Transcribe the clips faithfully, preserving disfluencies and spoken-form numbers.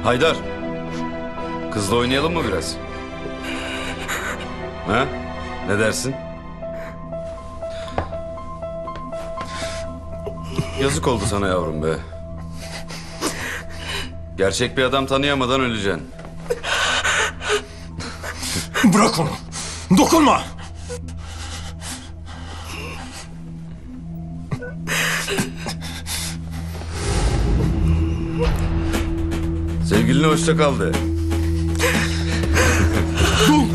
Haydar, kızla oynayalım mı biraz? Ha? Ne dersin? Yazık oldu sana yavrum be. Gerçek bir adam tanıyamadan öleceksin. Bırak onu. Dokunma. Sevgiline hoşça kal de. Dur.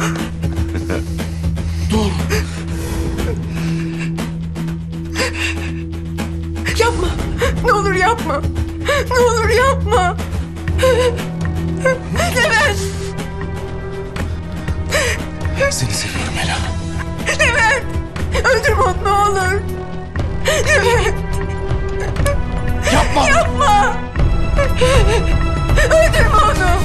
Dur. Yapma. Ne olur yapma. Ne olur yapma. Levent. Seni seviyorum Ela. Levent. Öldürme onu ne olur. Levent. Yapma. Yapma. Öldürme onu.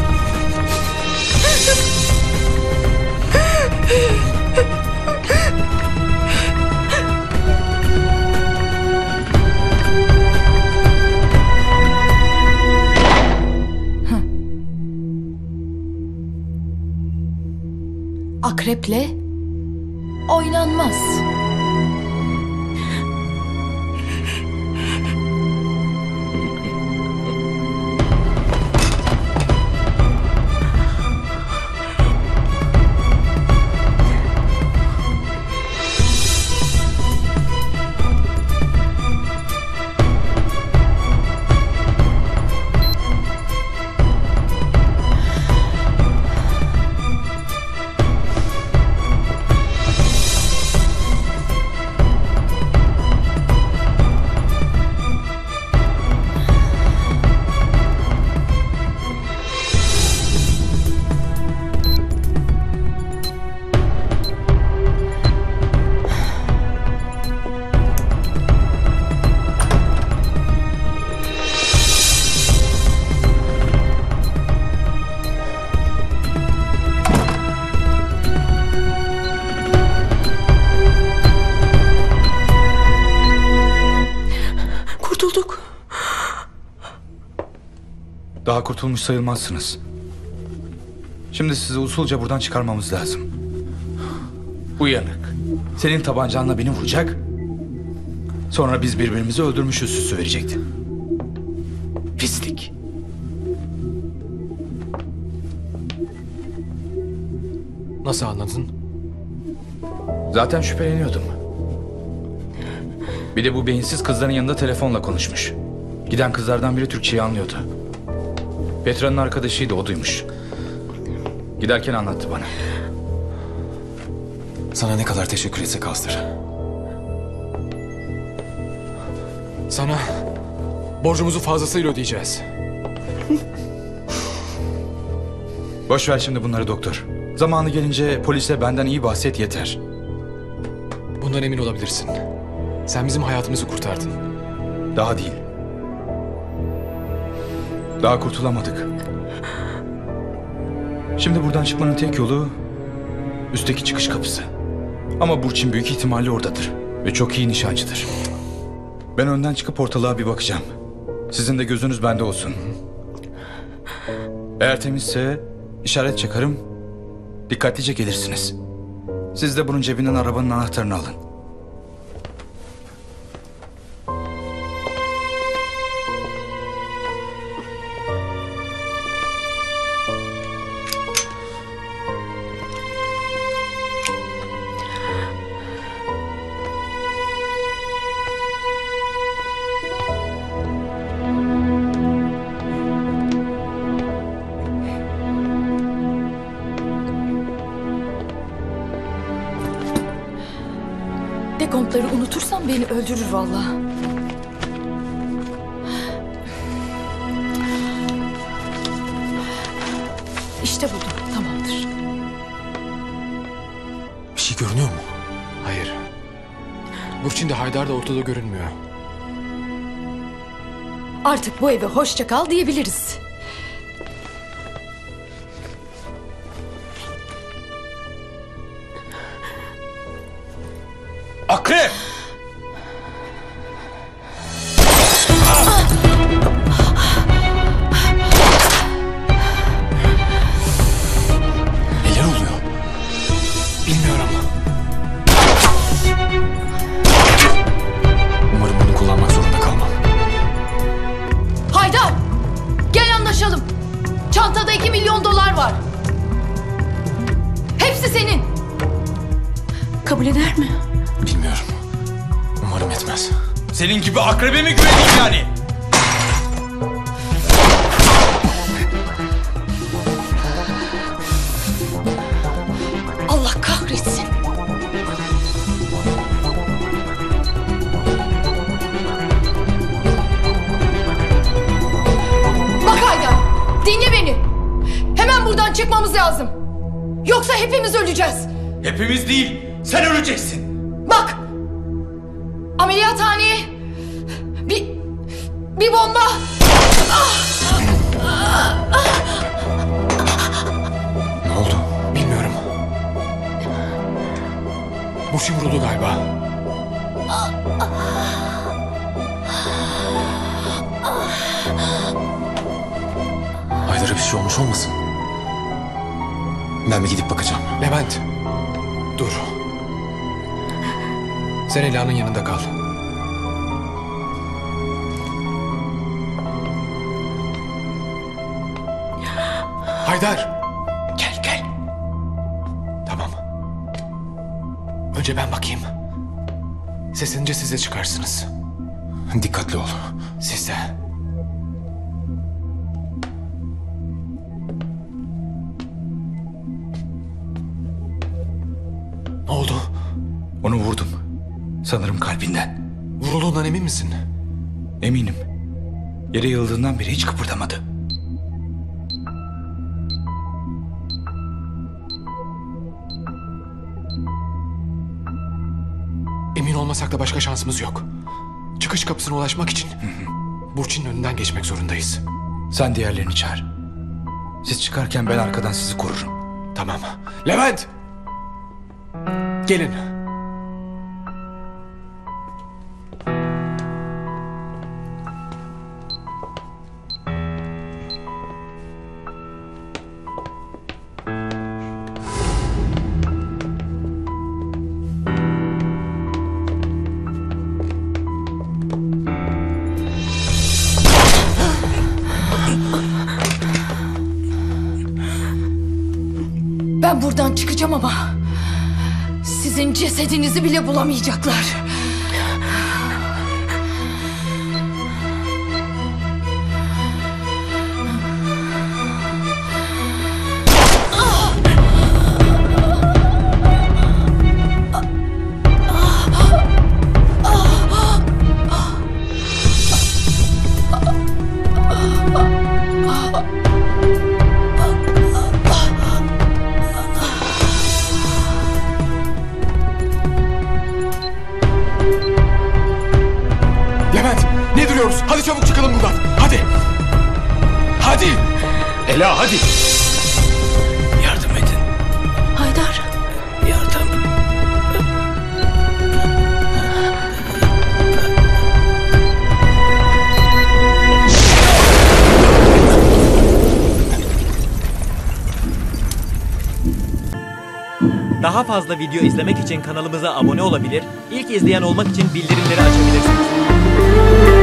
Akreple oynanmaz. Kurtulduk. Daha kurtulmuş sayılmazsınız. Şimdi sizi usulca buradan çıkarmamız lazım. Uyanık. Senin tabancanla beni vuracak. Sonra biz birbirimizi öldürmüşüz süsü verecekti. Pislik. Nasıl anladın? Zaten şüpheleniyordum. Bir de bu beyinsiz kızların yanında telefonla konuşmuş. Giden kızlardan biri Türkçeyi anlıyordu. Petra'nın arkadaşıydı, o duymuş. Giderken anlattı bana. Sana ne kadar teşekkür etsek azdır. Sana borcumuzu fazlasıyla ödeyeceğiz. Boş ver şimdi bunları doktor. Zamanı gelince polise benden iyi bahset yeter. Bundan emin olabilirsin. Sen bizim hayatımızı kurtardın. Daha değil. Daha kurtulamadık. Şimdi buradan çıkmanın tek yolu üstteki çıkış kapısı. Ama Burçin büyük ihtimalle oradadır. Ve çok iyi nişancıdır. Ben önden çıkıp ortalığa bir bakacağım. Sizin de gözünüz bende olsun. Eğer temizse işaret çakarım. Dikkatlice gelirsiniz. Siz de bunun cebinden arabanın anahtarını alın. Dekontları unutursam beni öldürür vallahi. İşte buldum, tamamdır. Bir şey görünüyor mu? Hayır. Burçin de Haydar da ortada görünmüyor. Artık bu eve hoşça kal diyebiliriz. Akrep! kabul eder mi? Bilmiyorum. Umarım etmez. Senin gibi akrebe mi güveneyim yani? Allah kahretsin. Bak Haydar, dinle beni. Hemen buradan çıkmamız lazım. Yoksa hepimiz öleceğiz. Hepimiz değil, sen öleceksin. Bak, ameliyathaneye bir bir bomba. Ne oldu? Bilmiyorum. Burçin vuruldu galiba. Haydar'a bir şey olmuş olmasın? Ben bir gidip bakacağım. Levent, dur. Sen Ela'nın yanında kal. Haydar, gel gel. Tamam. Önce ben bakayım. Seslenince siz de çıkarsınız. Dikkatli ol. Siz de. Ne oldu? Onu vurdum. Sanırım kalbinden. Vurulduğundan emin misin? Eminim. Yere yığıldığından beri hiç kıpırdamadı. Emin olmasak da başka şansımız yok. Çıkış kapısına ulaşmak için Burçin'in önünden geçmek zorundayız. Sen diğerlerini çağır. Siz çıkarken ben arkadan sizi korurum. Tamam. Levent! Gelin. Ben buradan çıkacağım ama sizin cesedinizi bile bulamayacaklar. Levent! Ne duruyoruz? Hadi çabuk çıkalım buradan. Hadi. Hadi. Ela hadi. Yardım edin. Haydar. Yardım. Daha fazla video izlemek için kanalımıza abone olabilir, ilk izleyen olmak için bildirimleri açabilirsiniz.